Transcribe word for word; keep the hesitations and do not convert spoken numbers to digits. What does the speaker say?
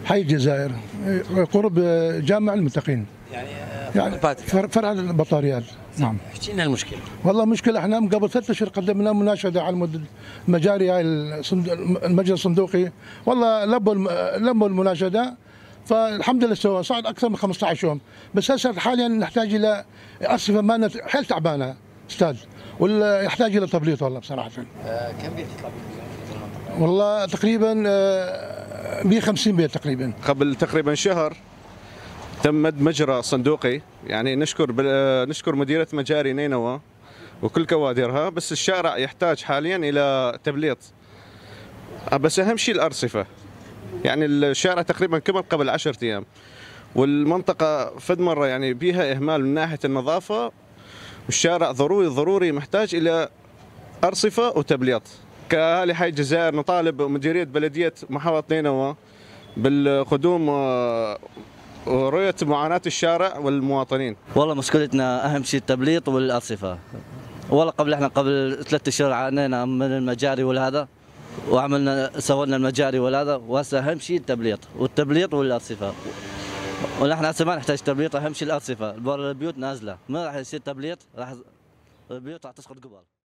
حي الجزائر قرب جامع المتقين، يعني يعني فرع البطاريات. نعم. احكي لنا المشكله. والله مشكلة احنا قبل ثلاثة اشهر قدمنا مناشدة على مد المجاري هاي المجلس الصندوقي، والله لبوا لبوا المناشدة، فالحمد لله سوى صار اكثر من خمسة عشر يوم، بس هسه حاليا نحتاج الى ارصفه مالنا حيل تعبانه استاذ، ولا يحتاج الى تبليط والله بصراحه. آه كم بيت يطلع بالمنطقه؟ والله تقريبا آه مئة وخمسين بيت تقريبا. قبل تقريبا شهر تم مد مجرى صندوقي، يعني نشكر نشكر مديرة مجاري نينوى وكل كوادرها، بس الشارع يحتاج حاليا إلى تبليط، بس أهم شيء الأرصفة. يعني الشارع تقريبا كمل قبل عشرة أيام، والمنطقة فد مرة يعني بيها إهمال من ناحية النظافة، والشارع ضروري ضروري محتاج إلى أرصفة وتبليط. كأهالي حي الجزائر نطالب مديرية بلدية محافظة نينوى بالقدوم ورؤية معاناة الشارع والمواطنين. والله مشكلتنا أهم شيء التبليط والأرصفة. والله قبل احنا قبل ثلاثة اشهر عانينا من المجاري والهذا، وعملنا سوينا المجاري والهذا، وهسه أهم شيء التبليط والتبليط والأرصفة. ونحن هسه ما نحتاج تبليط، أهم شيء الأرصفة. البيوت نازلة، ما راح يصير تبليط، راح البيوت راح تسقط قبل.